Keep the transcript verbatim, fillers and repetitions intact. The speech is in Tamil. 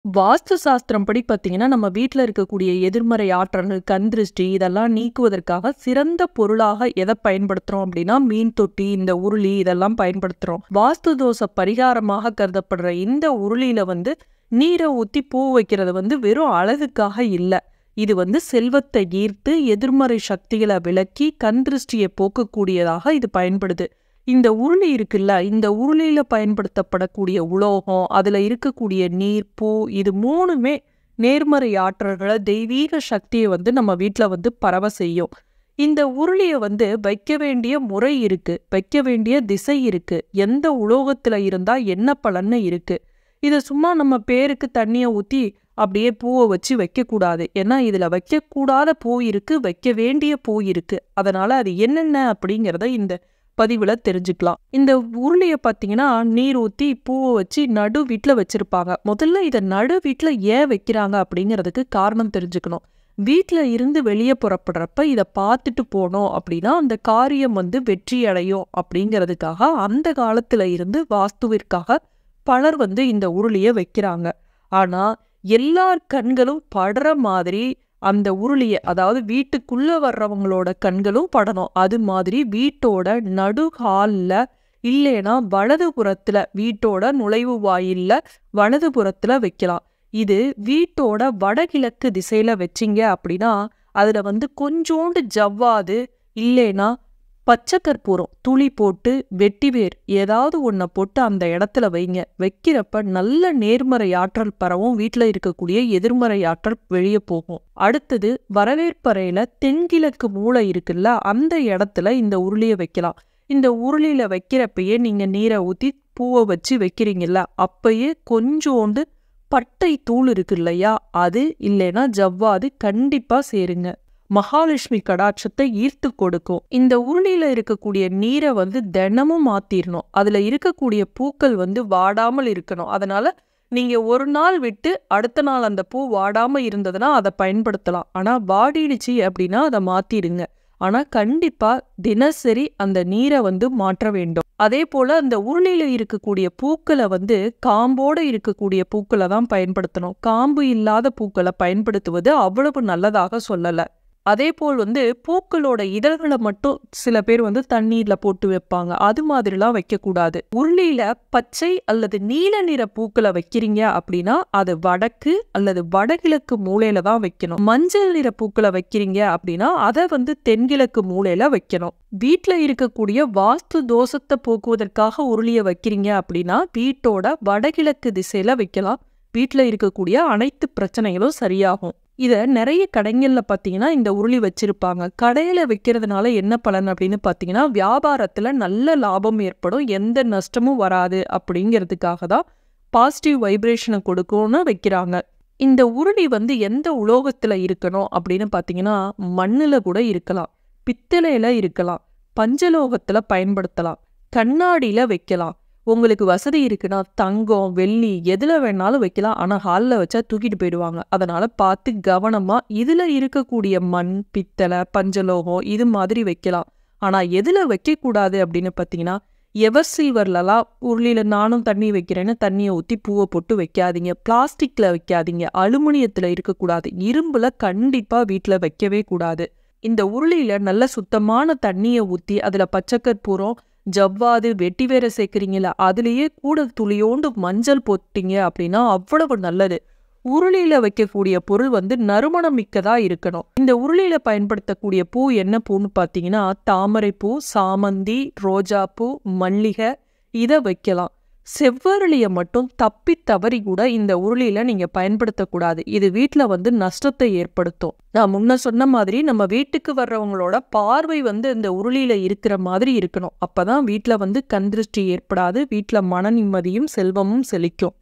வாஸ்து சாஸ்திரம் படி பார்த்தீங்கன்னா, நம்ம வீட்ல இருக்கக்கூடிய எதிர்மறை ஆற்றல்கள், கண் திருஷ்டி இதெல்லாம் நீக்குவதற்காக சிறந்த பொருளாக எத பயன்படுத்துறோம் அப்படின்னா, மீன் தொட்டி, இந்த உருளி இதெல்லாம் பயன்படுத்துறோம். வாஸ்து தோஷ பரிகாரமாக கருதப்படுற இந்த உருளியில வந்து நீரை ஊத்தி பூ வைக்கிறது வந்து வெறும் அழகுக்காக இல்ல. இது வந்து செல்வத்தை ஈர்த்து, எதிர்மறை சக்திகளை விலக்கி, கண் திருஷ்டியை போக்கக்கூடியதாக இது பயன்படுது. இந்த உருளி இருக்குல்ல, இந்த உருளியில பயன்படுத்தப்படக்கூடிய உலோகம், அதுல இருக்கக்கூடிய நீர், பூ இது மூணுமே நேர்மறை ஆற்றல்களை, தெய்வீக சக்தியை வந்து நம்ம வீட்ல வந்து பரவ செய்யும். இந்த உருளியை வந்து வைக்க வேண்டிய முறை இருக்கு, வைக்க வேண்டிய திசை இருக்கு, எந்த உலோகத்துல இருந்தா என்ன பலன்னு இருக்கு. இதை சும்மா நம்ம பேருக்கு தண்ணியை ஊத்தி அப்படியே பூவை வச்சு வைக்கக்கூடாது. ஏன்னா இதுல வைக்கக்கூடாத பூ இருக்கு, வைக்க வேண்டிய பூ இருக்கு. அதனால அது என்னென்ன அப்படிங்கிறத இந்த பதிவுல தெரிஞ்சுக்கலாம். இந்த உருளைய பார்த்தீங்கன்னா நீர் ஊத்தி பூவை வச்சு நடு வீட்டில் வச்சிருப்பாங்க. முதல்ல இதை நடு வீட்டில் ஏன் வைக்கிறாங்க அப்படிங்கிறதுக்கு காரணம் தெரிஞ்சுக்கணும். வீட்டில் இருந்து வெளியே புறப்படுறப்ப இதை பார்த்துட்டு போனோம் அப்படின்னா அந்த காரியம் வந்து வெற்றி அடையும் அப்படிங்கிறதுக்காக அந்த காலத்துல இருந்து வாஸ்துவிற்காக பலர் வந்து இந்த உருளையை வைக்கிறாங்க. ஆனா எல்லார் கண்களும் படுற மாதிரி அந்த உருளிய, அதாவது வீட்டுக்குள்ள வர்றவங்களோட கண்களும் படணும். அது மாதிரி வீட்டோட நடு ஹால்ல இல்லைன்னா வலது புறத்துல, வீட்டோட நுழைவு வாயில்ல வலது புறத்துல வைக்கலாம். இது வீட்டோட வடகிழக்கு திசையில வச்சிங்க அப்படின்னா அதுல வந்து கொஞ்சோண்டு ஜவ்வாது இல்லைன்னா பச்சை கற்பூரம் துளி போட்டு, வெட்டிவேர் ஏதாவது ஒன்றை போட்டு அந்த இடத்துல வைங்க. வைக்கிறப்ப நல்ல நேர்மறை ஆற்றல் பரவும், வீட்டில் இருக்கக்கூடிய எதிர்மறை ஆற்றல் வெளியே போகும். அடுத்தது வரவேற்பறையில தென்கிழக்கு மூளை இருக்குல்ல, அந்த இடத்துல இந்த உருளியை வைக்கலாம். இந்த உருளியில வைக்கிறப்பயே நீங்க நீரை ஊத்தி பூவை வச்சு வைக்கிறீங்கல்ல, அப்பயே கொஞ்சோண்டு பட்டை தூள் இருக்கு இல்லையா, அது இல்லைன்னா ஜவ்வாது கண்டிப்பா சேருங்க. மகாலட்சுமி கடாட்சத்தை ஈர்த்து கொடுக்கும். இந்த உருளியில இருக்கக்கூடிய நீரை வந்து தினமும் மாத்திரணும். அதுல இருக்கக்கூடிய பூக்கள் வந்து வாடாமல் இருக்கணும். அதனால நீங்க ஒரு நாள் விட்டு அடுத்த நாள் அந்த பூ வாடாம இருந்ததுன்னா அதை பயன்படுத்தலாம். ஆனா வாடிடுச்சு அப்படின்னா அதை மாத்திடுங்க. ஆனா கண்டிப்பா தினசரி அந்த நீரை வந்து மாற்ற வேண்டும். அதே போல அந்த உருளியில இருக்கக்கூடிய பூக்களை வந்து காம்போட இருக்கக்கூடிய பூக்களை தான் பயன்படுத்தணும். காம்பு இல்லாத பூக்களை பயன்படுத்துவது அவ்வளவு நல்லதாக சொல்லல. அதே போல் வந்து பூக்களோட இதழ்களை மட்டும் சில பேர் வந்து தண்ணீர்ல போட்டு வைப்பாங்க. அது மாதிரிலாம் வைக்கக்கூடாது. உருளியில பச்சை அல்லது நீல நிற பூக்களை வைக்கிறீங்க அப்படின்னா அது வடக்கு அல்லது வடகிழக்கு மூலையில தான் வைக்கணும். மஞ்சள் நிற பூக்களை வைக்கிறீங்க அப்படின்னா அதை வந்து தென்கிழக்கு மூலையில வைக்கணும். வீட்டுல இருக்கக்கூடிய வாஸ்து தோஷத்தை போக்குவதற்காக உருளிய வைக்கிறீங்க அப்படின்னா வீட்டோட வடகிழக்கு திசையில வைக்கலாம். வீட்டுல இருக்கக்கூடிய அனைத்து பிரச்சனைகளும் சரியாகும். இதை நிறைய கடைகள்ல பார்த்தீங்கன்னா இந்த உருளி வச்சிருப்பாங்க. கடையில வைக்கிறதுனால என்ன பலன் அப்படின்னு பார்த்தீங்கன்னா வியாபாரத்துல நல்ல லாபம் ஏற்படும், எந்த நஷ்டமும் வராது அப்படிங்கிறதுக்காக தான் பாசிட்டிவ் வைப்ரேஷனை கொடுக்கும்னு வைக்கிறாங்க. இந்த உருளி வந்து எந்த உலோகத்துல இருக்கணும் அப்படின்னு பார்த்தீங்கன்னா மண்ணுல கூட இருக்கலாம், பித்தளையில இருக்கலாம், பஞ்சலோகத்துல பயன்படுத்தலாம், கண்ணாடியில வைக்கலாம். உங்களுக்கு வசதி இருக்குன்னா தங்கம், வெள்ளி எதுல வேணாலும் வைக்கலாம். ஆனா ஹாலில் வச்சா தூக்கிட்டு போயிடுவாங்க. அதனால பார்த்து கவனமா இதுல இருக்கக்கூடிய மண், பித்தளை, பஞ்சலோகம் இது மாதிரி வைக்கலாம். ஆனா எதுல வைக்க கூடாது அப்படின்னு பார்த்தீங்கன்னா எவர் சீவர்லாம் உருளியில நானும் தண்ணி வைக்கிறேன்னு தண்ணியை ஊற்றி பூவை போட்டு வைக்காதீங்க. பிளாஸ்டிக்ல வைக்காதீங்க. அலுமினியத்துல இருக்கக்கூடாது. இரும்புல கண்டிப்பா வீட்டில் வைக்கவே கூடாது. இந்த உருளியில நல்ல சுத்தமான தண்ணியை ஊற்றி அதுல பச்சைக்கற்பூரம், ஜவ்வாது, வெட்டி வேற சேர்க்குறீங்களா, அதுலேயே கூட துளியோண்டு மஞ்சள் போட்டீங்க அப்படின்னா அவ்வளவு நல்லது. உருளியில வைக்கக்கூடிய பொருள் வந்து நறுமணம் மிக்கதா இருக்கணும். இந்த உருளியில பயன்படுத்தக்கூடிய பூ என்ன பூன்னு பார்த்தீங்கன்னா தாமரைப்பூ, சாமந்தி, ரோஜாப்பூ, மல்லிகை இதை வைக்கலாம். செவ்வரளியை மட்டும் தப்பி தவறி கூட இந்த உருளியில நீங்க பயன்படுத்தக்கூடாது. இது வீட்டுல வந்து நஷ்டத்தை ஏற்படுத்தும். நான் முன்ன சொன்ன மாதிரி நம்ம வீட்டுக்கு வர்றவங்களோட பார்வை வந்து இந்த உருளியில இருக்கிற மாதிரி இருக்கணும். அப்பதான் வீட்டுல வந்து கண் திருஷ்டி ஏற்படாது, வீட்டுல மன நிம்மதியும் செல்வமும் செழிக்கும்.